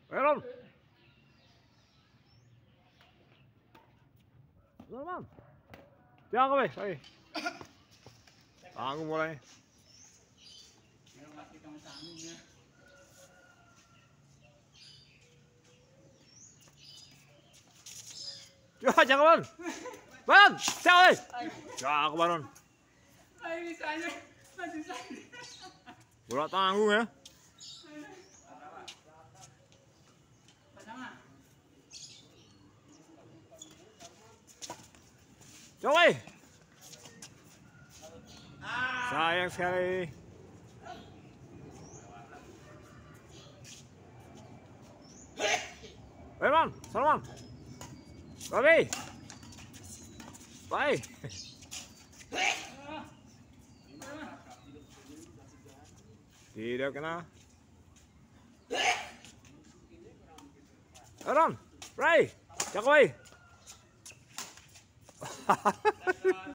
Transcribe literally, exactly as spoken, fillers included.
Baron. Salman. Jangan kau, sorry. Tanggung mulai. Ya, jangan Baron. Baron, siapa nih? Jangan ke Baron. Ayo misalnya, masih sakit. Bola tanggung ya. Coba. Sayang sekali. Salman, Salman. Babi. Baik. Tidak kena. Aaron, Ray, Jakoy.